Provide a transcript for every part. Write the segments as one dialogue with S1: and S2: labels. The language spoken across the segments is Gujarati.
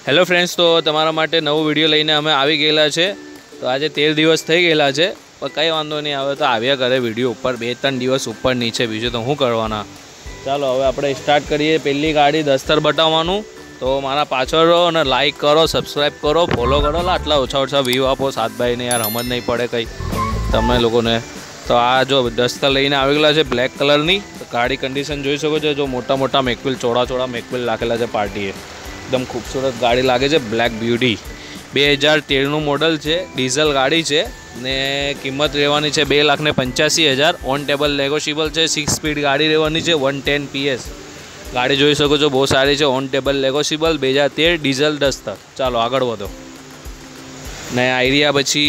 S1: હેલો ફ્રેન્ડ્સ, તો તમારા માટે નવો વિડીયો લઈને અમે આવી ગયેલા છે। તો આજે 13 દિવસ થઈ ગયેલા છે, પણ કંઈ વાંધો નહીં આવે તો આવ્યા કરે વિડીયો ઉપર 2-3 દિવસ ઉપર નીચે, બીજું તો શું કરવાના। ચાલો હવે આપણે સ્ટાર્ટ કરીએ। પહેલી ગાડી દસ્તર બતાવવાનું, તો મારા પાછળ રહો અને લાઇક કરો, સબસ્ક્રાઈબ કરો, ફોલો કરો। આટલા ઓછા વ્યૂ આપો સાતભાઈને, યાર સમજ નહીં પડે કંઈ તમે લોકોને। તો આ જો દસ્તર લઈને આવી ગયેલા છે બ્લેક કલરની। તો ગાડી કન્ડિશન જોઈ શકો છો, જો મોટા મોટા મેકવિલ, ચોડા મેકવિલ રાખેલા છે પાર્ટીએ। एकदम खूबसूरत गाड़ी लागे छे, ब्लैक ब्यूटी 2013 मॉडल है, डीजल गाड़ी है ने किंमत रहवानी है 2,85,000। ऑन टेबल नेगोशिएबल है। 6 स्पीड गाड़ी रहवानी है, 110 PS गाड़ी जोई सको छो, बहुत सारी है। On table negotiable 2013 diesel Duster. चलो आगळ वधो ने आइडिया पछी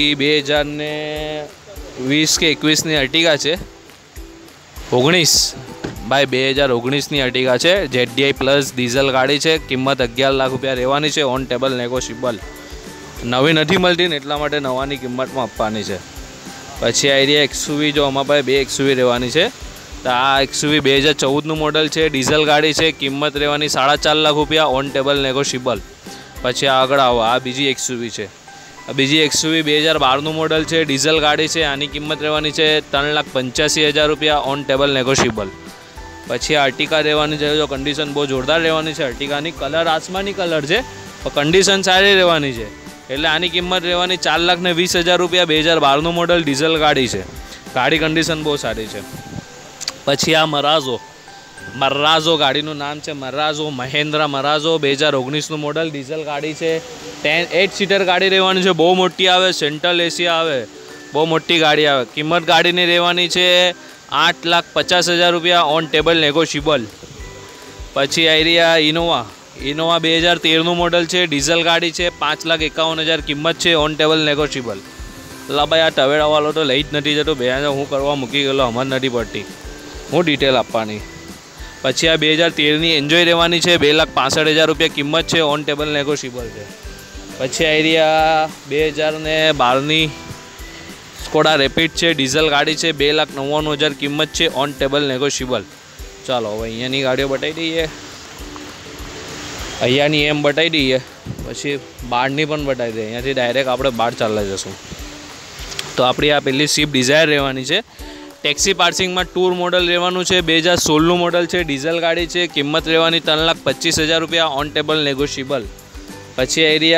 S1: 2020 के 21 ની अर्टिगा है, 19 भाई 2019 ની अर्टिगा है। ZDI प्लस डीजल गाड़ी है, किंमत 11 लाख रुपया रहवानी है। ऑन टेबल नेगोशिएबल, नवी नहीं मळती ने एटला माटे नवानी किंमत में आपवानी है। पछी आइडिया एक्सयूवी, जो अमारा पासे 2 एक्सयूवी रहवानी है। तो आ एक्सयूवी 2014 मॉडल है, डीजल गाड़ी है, किंमत रहवानी 4.5 लाख रुपया। On table negotiable. पछी आगळ आवो, आ बीजी एक्सयूवी है। बीजी एक्सयूवी 2012 मॉडल है, डीजल गाड़ी है, आनी किंमत रहवानी है 3,85,000 रुपया। On table negotiable. पछी अर्टिगा रहवानी है, जो कंडीशन बहुत जोरदार रहवानी है। अर्टिगानी कलर आसमानी कलर है, पर कंडीशन सारी रहवानी है, एटले आनी किंमत रहवानी 4,20,000 रुपया। 2012 मॉडल डीजल गाड़ी है, गाड़ी कंडीशन बहुत सारी है। पछी आ मर्राजो गाड़ीનું नाम है Marazzo, Mahindra Marazzo 2019 model diesel गाड़ी है। 8 सीटर गाड़ी रहवानी है, बहुत मोटी आवे, सेंट्रल एसी आवे, बहुत मोटी गाड़ी आवे। किंमत गाड़ी ने रहवानी है 8,50,000 रुपया। On table negotiable. पछी आइडिया इनोवा 2013 मॉडल है, डीजल गाड़ी है, 5,51,000 किंमत है। On table negotiable. ला भाई आ टवेरा वालों तो लई ज नहीं जतो, बेजा हूँ करवा मूकी गयो, हमज नहीं पड़ती हूँ डिटेल आपवानी। पछी आ 2013 एन्जॉय रहवानी है, 2,65,000 रुपया किंमत है। ऑन टेबल नेगोशिएबल है। पछी आइडिया 2012 स्कोडा रेपिड है, डीजल गाड़ी है, 2,99,000 किंमत है। On table negotiable. चलो हवे अहींयानी गाड़ीओ बताई दईए, अहींयानी एम बताई दईए, पछी बारनी पण बताई दईए। अहींयाथी डायरेक्ट आपणे बार चालला जशुं। तो आपणी आ पेली स्विफ्ट डिजायर रहवानी है, टेक्सी पार्सिंग में टूर मॉडल रहवानुं है। 2016 मॉडल है, डीजल गाड़ी है, किंमत रहवानी 3,25,000 रुपया। On table negotiable. पछी आइडिया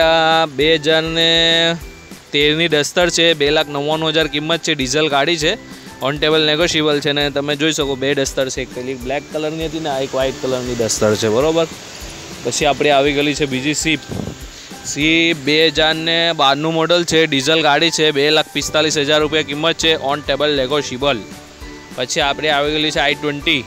S1: 2013 डस्टर है, 2,99,000 किंमत है, डीजल गाड़ी है, ऑन टेबल नेगोशिएबल है। ने तमे जोई सको 2 डस्टर है, एक पेली ब्लेक कलर नी हती ने आ एक व्हाइट कलर नी डस्टर है, बराबर। पछी आपणे आवी गई है बीजी स्विफ्ट 2012 मॉडल है, डीजल गाड़ी है, 2,45,000 रुपया किंमत है। On table negotiable. पछी आपणे आवी गई है i20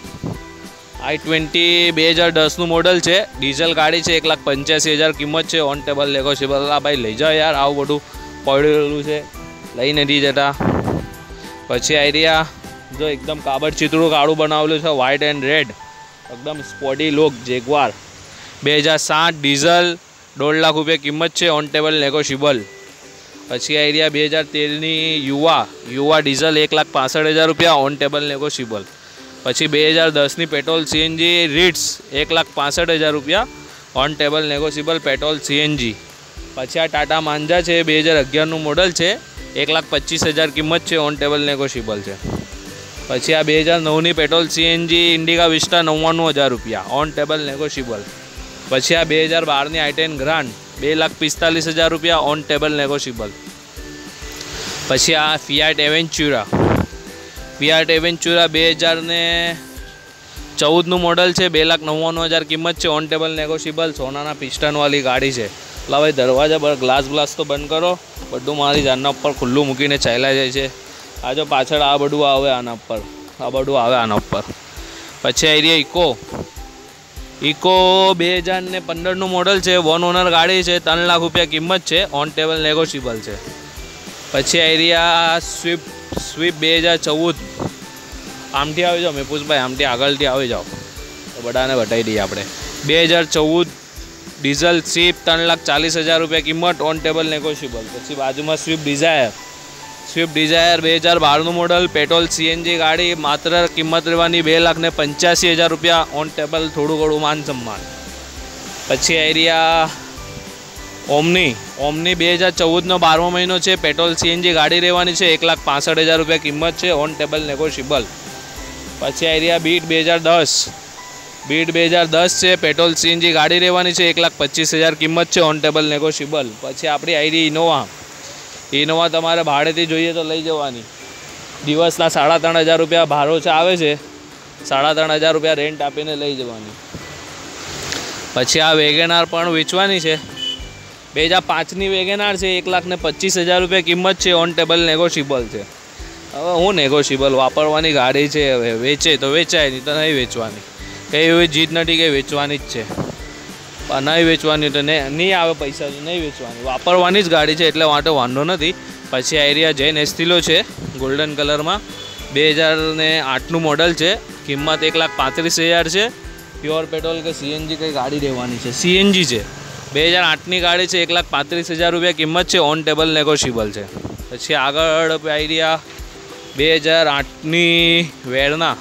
S1: 2010 मॉडल है, डीजल गाड़ी है, 1,85,000 किंमत है। On table negotiable. आ भाई लई जाओ यार, आवुं बधुं पड़ेलुं है, लई नहीं जता। पछी आइडिया जो एकदम काबड़ चित्रों काळुं बनावेलुं है, व्हाइट एंड रेड, एकदम sporty look, Jaguar 2007 diesel 1.5 lakh रुपया किंमत है। On table negotiable. पछी आइडिया 2013 युवा डीजल 1,65,000 रुपया। On table negotiable. पछी 2010 पेट्रोल CNG रिट्स 1,65,000 रुपया। On table negotiable petrol CNG। पछी आ टाटा मांजा है, 2011 मॉडल है, 1,25,000 किंमत है। ऑन टेबल नेगोशिएबल है। पछी आ 2009 पेट्रोल CNG इंडिगा विस्टा 99,000 रुपया। On table negotiable. पछी आ 2012 i10 ग्रांड 2,45,000 रुपया। On table negotiable. पछी आ फियाट एवेंच्युरा 2014 मॉडल है, 2,99,000 किंमत है। On table negotiable. सोनाना पिस्टन वाली गाड़ी है। ला भाई दरवाजा पर ग्लास तो बंद करो, बधुं मारी जाना पर खुल्लू मूकीने चाल्या जाय छे। आ जो पाछळ आ बधुं आवे आना पर, आ बधुं आवे आना पर। पछी आइडिया इको 2015 मॉडल है, 1 ओनर गाड़ी है, 3 लाख रुपया किंमत है। ऑन टेबल नेगोशिएबल है। पछी आइडिया स्विफ्ट 2014 आमथी आई जाओ मेपुष भाई, आमथी आगळथी आई जाओ तो बधाने बताई दीए आपणे। 2014 डीजल स्विफ्ट 3,40,000 रुपया किंमत। On table negotiable. पछी बाजू में Swift Dzire 2012 model petrol CNG गाड़ी, मात्र किंमत रहवानी 2,85,000 रुपया। ऑन टेबल थोड़ू घणुं मान सम्मान। पछी आइडिया ઓમની 2014નો 12મો મહિનો છે, પેટ્રોલ CNG ગાડી રહેવાની છે, 1,65,000 રૂપિયા કિંમત છે, ઓન ટેબલ નેગોશિયેબલ. પછી આવી રહ્યા બીટ 2010 છે, પેટ્રોલ CNG ગાડી રહેવાની છે, 1,25,000 કિંમત છે, ઓન ટેબલ નેગોશિયેબલ. પછી આપણી આવી રહી ઇનોવા તમારે ભાડેથી જોઈએ તો લઈ જવાની, દિવસના 3,500 રૂપિયા ભાડો આવે છે, 3,500 રૂપિયા રેન્ટ આપીને લઈ જવાની. પછી આ વેગેનાર પણ વેચવાની છે, 2005ની વેગેનાર છે, 1,25,000 રૂપિયા કિંમત છે, ઓન ટેબલ નેગોશિયેબલ છે. હવે હું નેગોશિયેબલ વાપરવાની ગાડી છે, હવે વેચે તો વેચાય, નહીં તો નહીં વેચવાની. કંઈ એવી જીત નથી કે વેચવાની જ છે, નહીં વેચવાની તો નહીં આવે પૈસા તો નહીં વેચવાની, વાપરવાની જ ગાડી છે એટલે માટે વાંધો નથી. પછી આ એરિયા જૈન એસ્ટિલો છે, ગોલ્ડન કલરમાં, 2008નું મોડલ છે, કિંમત 1,35,000 છે. પ્યોર પેટ્રોલ કે CNG કંઈ ગાડી રહેવાની છે, CNG છે, 2008ની ગાડી છે, 1,35,000 રૂપિયા કિંમત છે, ઓન ટેબલ નેગોશિયેબલ છે. પછી આગળ આવી રહ્યા 2008ની વેરના,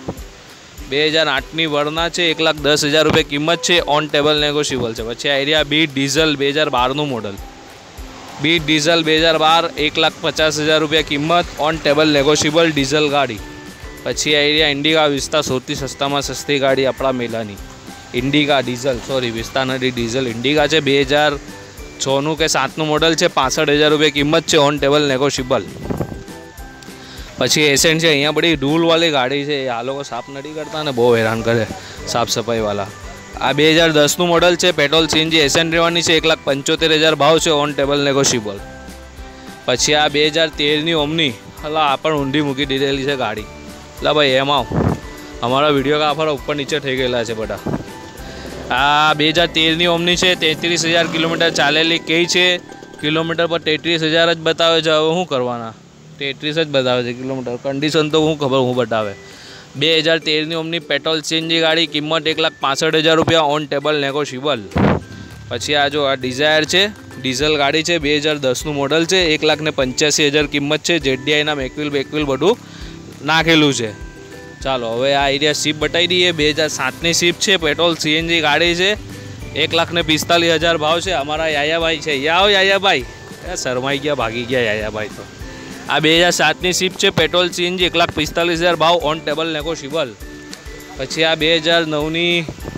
S1: 2008ની વરના છે, 1,10,000 રૂપિયા કિંમત છે, ઓન ટેબલ નેગોશિયેબલ છે. પછી આ એરિયા બીટ ડીઝલ 2012નું મોડલ, બીટ ડીઝલ 2012, 1,50,000 રૂપિયા કિંમત, ઓન ટેબલ નેગોશિયેબલ ડીઝલ ગાડી. પછી આ એરિયા ઇન્ડિકા વિસ્તા, સૌથી સસ્તામાં સસ્તી ગાડી આપણા મેલાની ઇન્ડિકા ડીઝલ, સોરી વિસ્તા નથી ડીઝલ, ઇન્ડિકા છે, 2006નું કે 7નું મોડલ છે, 65,000 રૂપિયા કિંમત છે, ઓન ટેબલ નેગોશિયેબલ. પછી એસેન્ટ છે, અહીંયા બધી ધૂળવાળી ગાડી છે, આ લોકો સાફ નથી કરતા ને બહુ હેરાન કરે સાફ સફાઈવાળા. આ 2010નું મોડલ છે, પેટ્રોલ CNG એસેન્ટ રહેવાની છે, 1,75,000 ભાવ છે, ઓન ટેબલ નેગોશિયેબલ. પછી આ 2013ની ઓમની, હલા આ પણ ઊંધી મૂકી દીધેલી છે ગાડી. એટલે ભાઈ એમાં અમારા વિડીયો કાફર ઉપર નીચે થઈ ગયેલા છે બધા. આ 2013ની ઓમની છે, 33,000 કિલોમીટર ચાલેલી કઈ છે, કિલોમીટર પર 33,000 જ બતાવે છે. હવે શું કરવાના, 33 જ બતાવે છે કિલોમીટર, કન્ડિશન તો હું ખબર હું બતાવે. 2013ની ઓમની પેટ્રોલ CNG ગાડી, કિંમત 1,65,000 રૂપિયા, ઓન ટેબલ નેગોશિયેબલ. પછી આ જો આ ડિઝાયર છે, ડીઝલ ગાડી છે, 2010નું મોડલ છે, 1,85,000 કિંમત છે, ZDIના મેકવિલ બધું નાખેલું છે. ચાલો હવે આ એરિયા સીપ બતાવી દઈએ. 2007ની સીપ છે, પેટ્રોલ CNG ગાડી છે, 1,45,000 ભાવ છે. અમારા યાયાભાઈ છે, યાયાભાઈ શરમાઈ ગયા, ભાગી ગયા યાયાભાઈ તો. આ 2007ની સીપ છે, પેટ્રોલ CNG, 1,45,000 ભાવ, ઓન ટેબલ નેગોશિયેબલ. પછી આ 2009ની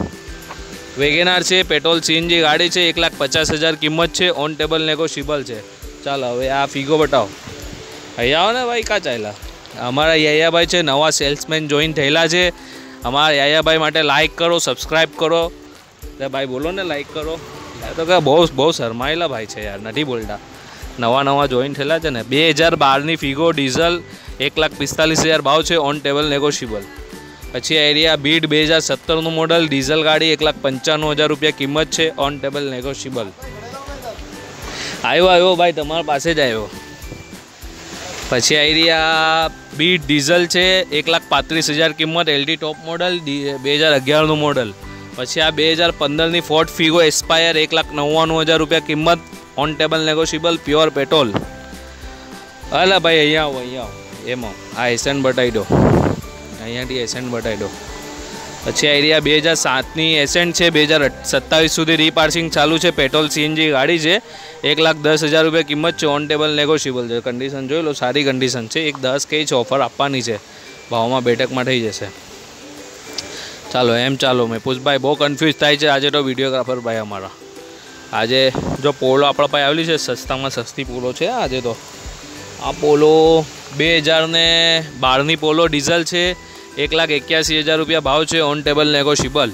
S1: વેગેનાર છે, પેટ્રોલ CNG ગાડી છે, 1,50,000 કિંમત છે, ઓન ટેબલ નેગોશિયેબલ છે. ચાલો હવે આ ફિગો બતાવો. અહીંયા આવો ને ભાઈ, કાં ચાલ્યા? અમારા યાયાભાઈ છે, નવા સેલ્સમેન જોઈન થયેલા છે. અમારા યાયાભાઈ માટે લાઇક કરો, સબસ્ક્રાઈબ કરો. ભાઈ બોલો ને, લાઇક કરો. તો કે બહુ શરમાયેલા ભાઈ છે યાર, નથી બોલતા. નવા જોઈન થયેલા છે ને. 2012ની ફિગો ડીઝલ, 1,45,000 ભાવ છે, ઓન ટેબલ નેગોશિયેબલ. પછી એરિયા બીટ 2017નું મોડલ, ડીઝલ ગાડી, 1,95,000 રૂપિયા કિંમત છે, ઓન ટેબલ નેગોશિયેબલ. આવ્યો ભાઈ, તમારા પાસે જ આવ્યો. પછી એરિયા બીટ ડીઝલ છે, 1,35,000 કિંમત, LD ટોપ મોડલ, 2011નું મોડલ. પછી આ 2015ની ફોર્ડ ફિગો એસ્પાયર, 1,99,000 રૂપિયા કિંમત, on table negotiable, pure petrol. અલા ભાઈ અહીંયા આવો એમાં આ એસેન્ટ બતાવી દો, અહીંયાથી એસેન્ટ બતાવી દો. પછી આ એરિયા 2007ની એસેન્ટ છે, 2027 સુધી રીપાર્સિંગ ચાલુ છે, પેટ્રોલ CNG ગાડી છે, 1,10,000 રૂપિયા કિંમત છે, ઓન ટેબલ નેગોશિયેબલ છે. કન્ડિશન જોઈ લો, સારી કન્ડિશન છે. 1,10 કઈ છે, ઓફર આપવાની છે, ભાવમાં બેઠકમાં થઈ જશે. ચાલો મેપુષભાઈ બહુ કન્ફ્યુઝ થાય છે આજે તો વિડીયોગ્રાફર ભાઈ અમારા. આજે જો પોલો આપણા પાસે આવેલી છે, સસ્તામાં સસ્તી પોલો છે આજે તો. આ પોલો 2012ની પોલો ડીઝલ છે, 1,81,000 રૂપિયા ભાવ છે, ઓન ટેબલ નેગોશિયેબલ.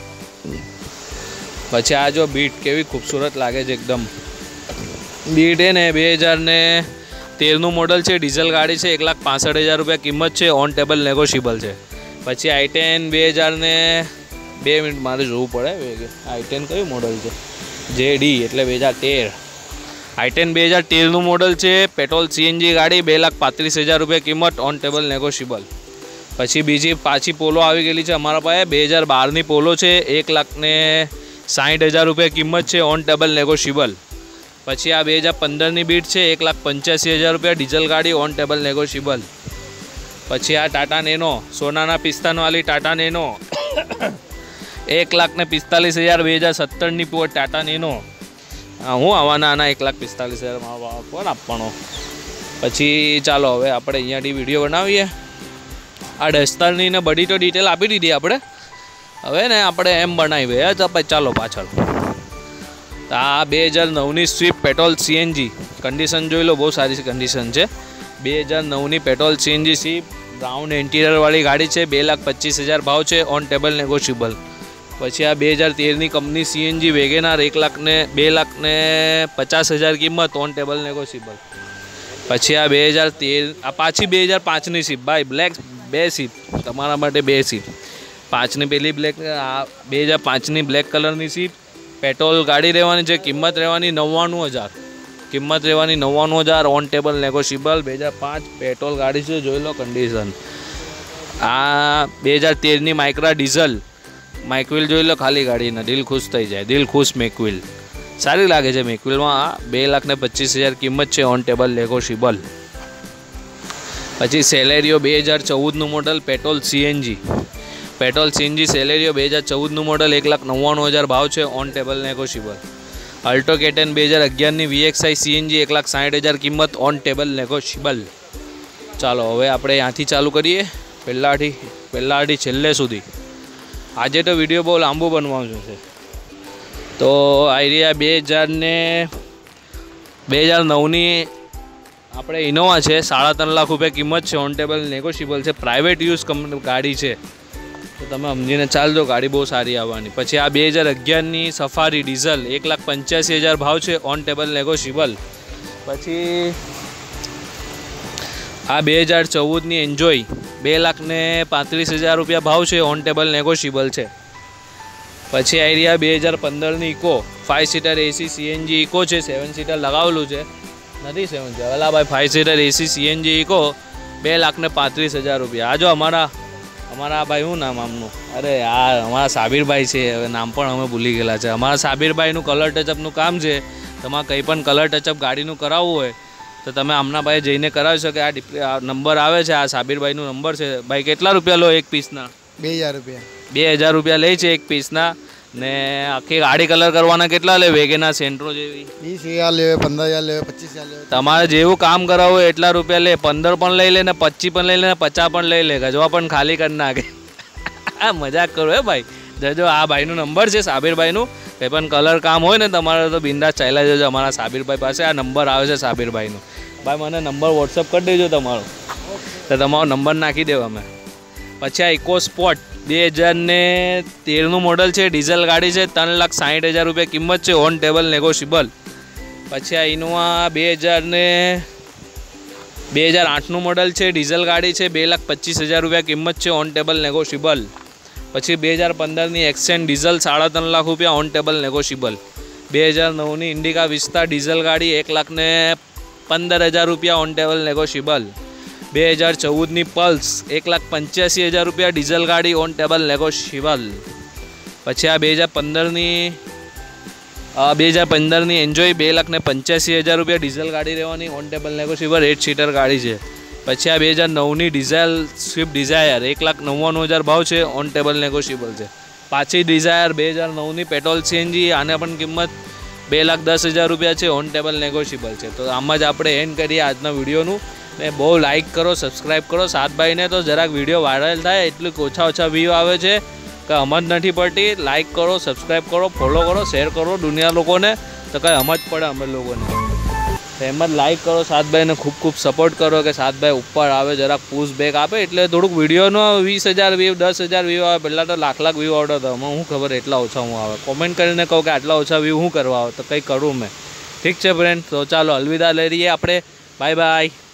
S1: પછી આ જો બીટ કેવી ખૂબસૂરત લાગે છે એકદમ. બીટ એ ને 2013નું મોડલ છે, ડીઝલ ગાડી છે, 1,65,000 રૂપિયા કિંમત છે, ઓન ટેબલ નેગોશિયેબલ છે. પછી i10 2 મિનિટ મારે જોવું પડે, i10 કયું મોડલ છે, JD એટલે 2013. i10 2013નું મોડલ છે, પેટ્રોલ CNG ગાડી, 2,35,000 રૂપિયા કિંમત, ઓન ટેબલ નેગોશિયેબલ. પછી પાછી પોલો આવી ગયેલી છે અમારા પાસે, 2012ની પોલો છે, 1,60,000 રૂપિયા કિંમત છે, ઓન ટેબલ નેગોશિયેબલ. પછી આ 2015ની બીટ છે, 1,85,000 રૂપિયા, ડીઝલ ગાડી, ઓન ટેબલ નેગોશિયેબલ. પછી આ ટાટા નેનો, સોનાના પિસ્તાનવાળી ટાટા નેનો, 1,45,000, 2017ની ટાટા નેનો. હા હું આવવાના આના 1,45,000 કોણ આપવાનો. પછી ચાલો હવે આપણે અહીંયાથી વિડીયો બનાવીએ. આ ડસ્ટરની ને બધી તો ડિટેલ આપી દીધી આપણે. હવે ને આપણે એમ બનાવીએ તો પછી ચાલો પાછળ. તો આ 2009ની સ્વિફ્ટ પેટ્રોલ CNG કન્ડિશન જોઈ લો, બહુ સારી કન્ડિશન છે. 2009ની પેટ્રોલ CNG સ્વિફ્ટ બ્રાઉન ઇન્ટિરિયરવાળી ગાડી છે. 2,25,000 ભાવ છે, ઓન ટેબલ નેગોશિયેબલ. પછી આ 2013ની કંપની CNG વેગેનાર 1,50,000 કિંમત, ઓન ટેબલ નેગોશિયેબલ. પછી આ 2013 આ પાછી 2005ની સ્વિફ્ટ ભાઈ બ્લેક, 2 સ્વિફ્ટ તમારા માટે, 2 સ્વિફ્ટ. 5ની પેલી બ્લેક, આ 2005ની બ્લેક કલરની સ્વિફ્ટ પેટ્રોલ ગાડી રહેવાની છે. કિંમત રહેવાની 99,000. કિંમત રહેવાની 99,000, ઓન ટેબલ નેગોશિયેબલ. 2005 પેટ્રોલ ગાડી છે, જોઈ લો કન્ડિશન. આ 2013ની માઇક્રા ડીઝલ મેકવિલ જોઈ લો ખાલી ગાડીને, દિલ ખુશ થઈ જાય. દિલ ખુશ મેકવિલ સારી લાગે છે. મેકવિલમાં આ 2,25,000 કિંમત છે, ઓન ટેબલ નેગોશિયેબલ. પછી સેલેરિયો 2014નું model petrol CNG. Petrol CNG Celerio 2014નું મોડલ 1,99,000 ભાવ છે, on table negotiable. Alto K10 2011ની VXI CNG 1,60,000 કિંમત, ઓન ટેબલ નેગોશિયેબલ. ચાલો હવે આપણે અહીંયાથી ચાલુ કરીએ પહેલાંથી છેલ્લે સુધી. આજે તો વિડીયો બહુ લાંબુ બનવાનું છે. તો આઈડિયા 2009ની આપણે ઇનોવા છે, 3.5 લાખ રૂપિયા કિંમત છે, ઓન ટેબલ નેગોશિયેબલ છે. પ્રાઇવેટ યુઝ ગાડી છે, તો તમે સમજીને ચાલજો, ગાડી બહુ સારી આવવાની. પછી આ 2011ની સફારી ડીઝલ 1,85,000 ભાવ છે, ઓન ટેબલ નેગોશિયેબલ. પછી આ 2014ની એન્જોય 2,35,000 રૂપિયા ભાવ છે, ઓન ટેબલ નેગોશિયેબલ છે. પછી આઈડિયા 2015ની Eeco 5 seater AC CNG Eeco છે, 7 સીટર લગાવેલું છે, નથી 7 સીટર વેલા ભાઈ, 5 સીટર AC CNG ઇકો 2,35,000 રૂપિયા. આ જો અમારા ભાઈ, શું નામ આમનું, અરે યાર અમારા સાબિરભાઈ છે, હવે નામ પણ અમે ભૂલી ગયેલા છે. અમારા સાબિરભાઈનું કલર ટચઅપનું કામ છે. તમારે કંઈ પણ કલર ટચઅપ ગાડીનું કરાવવું હોય તો તમે આમના ભાઈ જઈને કરાવી શકો. આ નંબર આવે છે, આ સાબિરભાઈનો નંબર છે. ભાઈ કેટલા રૂપિયા લો એક પીસના?
S2: 2,000 રૂપિયા.
S1: 2,000 રૂપિયા લે છે એક પીસના. ને આખી ગાડી કલર કરવાના કેટલા લે? વેગેના સેન્ટ્રો જેવી
S2: 20,000 લેવે, 15,000 લેવે, 25,000 લેવે.
S1: તમારે જેવું કામ કરાવવું હોય એટલા રૂપિયા લે. 15 પણ લઈ લે ને 25 પણ લઈ લે ને 50 પણ લઈ લે. ગજવા પણ ખાલી કરી નાખે. આ મજાક કરો હે ભાઈ. જજો, આ ભાઈનો નંબર છે સાબિરભાઈનું. કંઈ પણ કલર કામ હોય ને તમારે તો બિંદાસ ચાલ્યા જજો અમારા સાબિરભાઈ પાસે. આ નંબર આવે છે સાબિરભાઈનો. ભાઈ મને નંબર વોટ્સઅપ કરી દેજો તમારો, તો તમારો નંબર નાખી દેવા અમે. પછી આ ઇકો સ્પોર્ટ 2013નું મોડલ છે, ડીઝલ ગાડી છે, 3,60,000 રૂપિયા કિંમત છે, ઓન ટેબલ નેગોશિયેબલ. પછી આ ઇનોવા 2008નું મોડલ છે, ડીઝલ ગાડી છે, 2,25,000 રૂપિયા કિંમત છે, ઓન ટેબલ નેગોશિયેબલ. પછી 2015ની એક્સેન્ટ ડીઝલ 3.5 લાખ રૂપિયા, ઓન ટેબલ નેગોશિયેબલ. 2009ની ઇન્ડિકા વિસ્તા ડીઝલ ગાડી 1,15,000 રૂપિયા, ઓન ટેબલ નેગોશિયેબલ. 2014ની પલ્સ 1,85,000 રૂપિયા, ડીઝલ ગાડી, ઓન ટેબલ નેગોશિયેબલ. પછી આ 2015ની એન્જોય 2,85,000 રૂપિયા, ડીઝલ ગાડી રહેવાની, ઓન ટેબલ નેગોશિયેબલ, 8 સીટર ગાડી છે. પછી આ 2009ની ડીઝલ સ્વિફ્ટ ડિઝાયર 1,99,000 ભાવ છે, ઓન ટેબલ નેગોશિયેબલ છે. પાછી ડિઝાયર 2009ની પેટ્રોલ CNG, આને પણ કિંમત 2,10,000 રૂપિયા છે, ઓન ટેબલ નેગોશિયેબલ છે. તો આમ જ આપણે એન્ડ કરીએ આજના વિડીયોનું. ને બહુ લાઇક કરો, સબસ્ક્રાઈબ કરો. સાતભાઈને તો જરાક વિડીયો વાયરલ થાય એટલું ઓછા વ્યૂ આવે છે કે સમજ નથી પડતી. લાઇક કરો, સબસ્ક્રાઈબ કરો, ફોલો કરો, શેર કરો દુનિયા લોકોને, તો કંઈ સમજ પડે અમે લોકોને. એમ જ લાઇક કરો, સાતભાઈને ખૂબ સપોર્ટ કરો કે સાતભાઈ ઉપર આવે, જરાક પુશ બેક આપે એટલે થોડુંક વિડીયોનો 20,000 વ્યૂ, 10,000 વ્યૂ આવે. પહેલાં તો લાખ વ્યૂ આવતો હતો, હું ખબર એટલા ઓછા હું આવે. કોમેન્ટ કરીને કહું કે આટલા ઓછા વ્યૂ શું કરવા આવે, તો કંઈ કરું મેં. ઠીક છે ફ્રેન્ડ, તો ચાલો અલવિદા લઈ રહીએ આપણે. Bye by.